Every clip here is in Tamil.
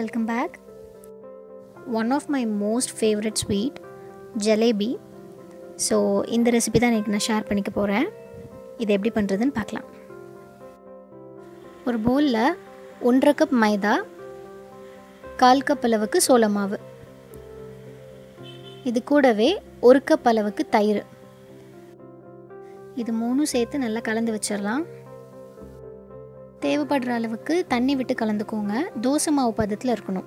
welcome back. One of my most favorite sweet, Jalebi. So, இந்த ரெசிபி தான் நான் ஷேர் பண்ணிக்க போகிறேன். இது எப்படி பண்ணுறதுன்னு பார்க்கலாம். ஒரு பவுலில் 1.5 கப் மைதா, 1/4 கப் அளவுக்கு சோள மாவு, இது கூடவே 1 கப் அளவுக்கு தயிர், இது மூணும் சேர்த்து நல்லா கலந்து வச்சிடலாம். தேவைப்படுற அளவுக்கு தண்ணி விட்டு கலந்துக்கோங்க. தோசை மாவு பதத்தில் இருக்கணும்.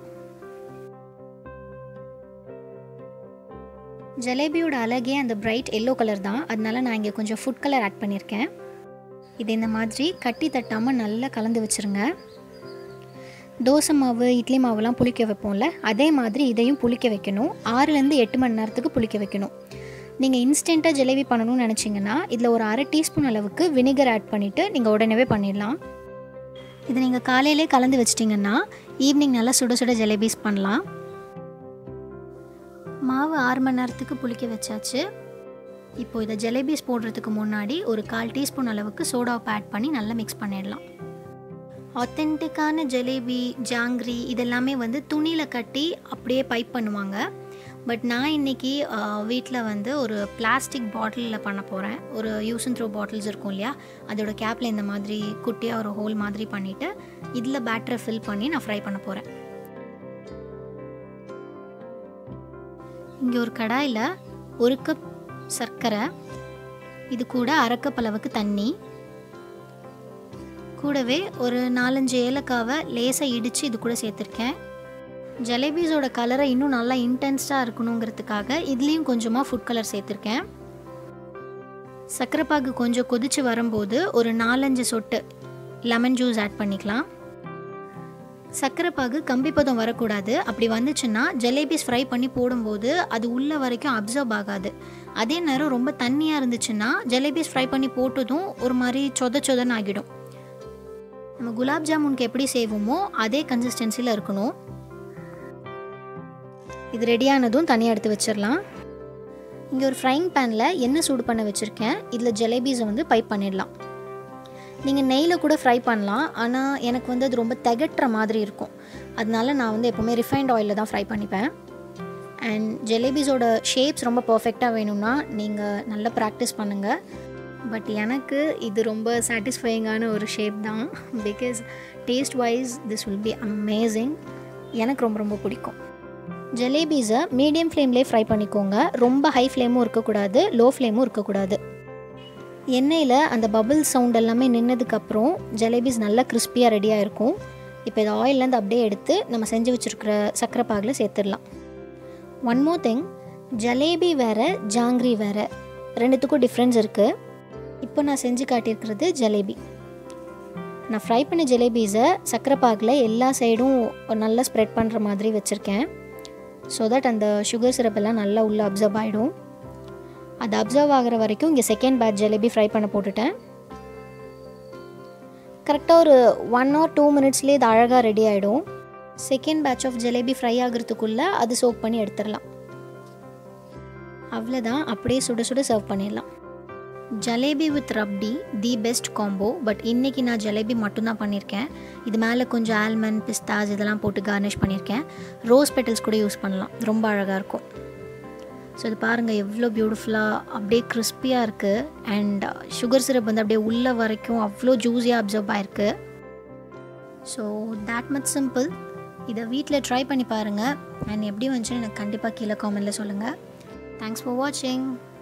ஜலேபியோட அழகே அந்த பிரைட் எல்லோ கலர் தான், அதனால நான் இங்கே கொஞ்சம் ஃபுட் கலர் ஆட் பண்ணியிருக்கேன். இது இந்த மாதிரி கட்டி தட்டாமல் நல்லா கலந்து வச்சுருங்க. தோசை மாவு இட்லி மாவுலாம் புளிக்க வைப்போம்ல, அதே மாதிரி இதையும் புளிக்க வைக்கணும். 6லேருந்து 8 மணி நேரத்துக்கு புளிக்க வைக்கணும். நீங்கள் இன்ஸ்டண்ட்டாக ஜலேபி பண்ணணும்னு நினச்சிங்கன்னா இதில் ஒரு 1/2 டீஸ்பூன் அளவுக்கு வினிகர் ஆட் பண்ணிவிட்டு நீங்கள் உடனே பண்ணிடலாம். இது நீங்கள் காலையிலே கலந்து வச்சிட்டிங்கன்னா ஈவினிங் நல்லா சுட சுட ஜலேபிஸ் பண்ணலாம். மாவு 6 மணி நேரத்துக்கு புளிக்க வச்சாச்சு. இப்போது இதை ஜலேபிஸ் போடுறதுக்கு முன்னாடி ஒரு 1/4 டீஸ்பூன் அளவுக்கு சோடாவை ஆட் பண்ணி நல்லா மிக்ஸ் பண்ணிடலாம். ஆத்தென்டிக்கான ஜலேபி, ஜாங்கிரி இதெல்லாமே துணியில் கட்டி அப்படியே பைப் பண்ணுவாங்க. பட் நான் இன்றைக்கி வீட்டில் ஒரு பிளாஸ்டிக் பாட்டிலில் பண்ண போகிறேன். ஒரு யூஸ் அண்ட் த்ரோ பாட்டில்ஸ் இருக்கும் இல்லையா, அதோட கேப்பில் இந்த மாதிரி குட்டியாக ஒரு ஹோல் மாதிரி பண்ணிவிட்டு இதில் பேட்டரை ஃபில் பண்ணி நான் ஃப்ரை பண்ண போகிறேன். இங்கே ஒரு கடாயில் 1 கப் சர்க்கரை, இது கூட 1/2 கப் அளவுக்கு தண்ணி, கூடவே ஒரு 4-5 ஏலக்காவை லேசாக இடித்து இது கூட சேர்த்துருக்கேன். ஜலேபிஸோட கலரை இன்னும் நல்லா இன்டென்ஸாக இருக்கணுங்கிறதுக்காக இதுலேயும் கொஞ்சமாக ஃபுட் கலர் சேர்த்துருக்கேன். சர்க்கரைப்பாகு கொஞ்சம் கொதித்து வரும்போது ஒரு 4-5 சொட்டு லெமன் ஜூஸ் ஆட் பண்ணிக்கலாம். சர்க்கரைப்பாகு கம்பிப்பதம் வரக்கூடாது. அப்படி வந்துச்சுன்னா ஜலேபிஸ் ஃப்ரை பண்ணி போடும்போது அது உள்ள வரைக்கும் அப்சர்வ் ஆகாது. அதே நேரம் ரொம்ப தண்ணியாக இருந்துச்சுன்னா ஜலேபிஸ் ஃப்ரை பண்ணி போட்டதும் ஒரு மாதிரி சொதன்னு ஆகிடும். நம்ம குலாப் ஜாமுனுக்கு எப்படி செய்வோமோ அதே கன்சிஸ்டன்சியில் இருக்கணும். இது ரெடியானதும் தனியாக எடுத்து வச்சிடலாம். இங்கே ஒரு ஃப்ரைங் பேனில் எண்ணெய் சூடு பண்ண வச்சுருக்கேன். இதில் ஜலேபிஸை பைப் பண்ணிடலாம். நீங்கள் நெய்யில் கூட ஃப்ரை பண்ணலாம், ஆனால் எனக்கு அது ரொம்ப திகட்டுற மாதிரி இருக்கும். அதனால நான் எப்போவுமே ரிஃபைண்ட் ஆயிலில் தான் ஃப்ரை பண்ணிப்பேன். அண்ட் ஜலேபிஸோட ஷேப்ஸ் ரொம்ப பர்ஃபெக்டாக வேணும்னா நீங்கள் நல்லா ப்ராக்டிஸ் பண்ணுங்கள். பட் எனக்கு இது ரொம்ப சாட்டிஸ்ஃபையிங்கான ஒரு ஷேப் தான். Because taste wise this will be amazing. எனக்கு ரொம்ப ரொம்ப பிடிக்கும். ஜலேபிஸை மீடியம் ஃப்ளேம்லேயே ஃப்ரை பண்ணிக்கோங்க. ரொம்ப ஹை ஃப்ளேமும் இருக்கக்கூடாது, லோ ஃப்ளேமும் இருக்கக்கூடாது. எண்ணெயில் அந்த பபிள் சவுண்ட் எல்லாமே நின்னதுக்கப்புறம் ஜலேபிஸ் நல்லா கிறிஸ்பியாக ரெடியாக இருக்கும். இப்போ இது ஆயிலேருந்து அப்படியே எடுத்து நம்ம செஞ்சு வச்சுருக்கிற சர்க்கரை பாகில் சேர்த்துடலாம். ஒன் மோர் திங், ஜலேபி வேறு ஜாங்கிரி வேறு, ரெண்டுத்துக்கும் டிஃப்ரென்ஸ் இருக்குது. இப்போ நான் செஞ்சு காட்டியிருக்கிறது ஜலேபி. நான் ஃப்ரை பண்ண ஜலேபிஸை சர்க்கரை பாகில் எல்லா சைடும் நல்லா ஸ்ப்ரெட் பண்ணுற மாதிரி வச்சுருக்கேன். ஸோ தட் அந்த சுகர் சிரப்பெல்லாம் நல்லா உள்ளே அப்சர்வ் ஆகிடும். அது அப்சர்வ் ஆகிற வரைக்கும் இங்கே செகண்ட் பேட்ச் ஜலேபி ஃப்ரை பண்ண போட்டுட்டேன். கரெக்டாக ஒரு 1 or 2 மினிட்ஸ்லேயே இது அழகாக ரெடி ஆகிடும். Second batch of jalebi fry ஆகிறதுக்குள்ளே அது சோக் பண்ணி எடுத்துடலாம். அவ்வளோதான், அப்படியே சுட சுட சர்வ் பண்ணிடலாம். Jalebi with rabdi the best combo. But இன்றைக்கி நான் ஜலேபி மட்டும்தான் பண்ணியிருக்கேன். இது மேலே கொஞ்சம் ஆல்மண்ட், பிஸ்தாஸ் இதெல்லாம் போட்டு கார்னிஷ் பண்ணியிருக்கேன். ரோஸ் பெட்டல்ஸ் கூட யூஸ் பண்ணலாம், ரொம்ப அழகாக இருக்கும். ஸோ இது பாருங்கள் எவ்வளோ பியூட்டிஃபுல்லாக அப்படியே கிறிஸ்பியாக இருக்குது. அண்ட் சுகர் சிரப் அப்படியே உள்ள வரைக்கும் அவ்வளோ ஜூஸியாக அப்சர்வ் ஆகிருக்கு. So that much simple. இதை வீட்டில் ட்ரை பண்ணி பாருங்கள். அண்ட் எப்படி வந்துச்சுன்னு எனக்கு கண்டிப்பாக கீழே காமெண்ட்டில் சொல்லுங்கள். தேங்க்ஸ் ஃபார் வாட்சிங்.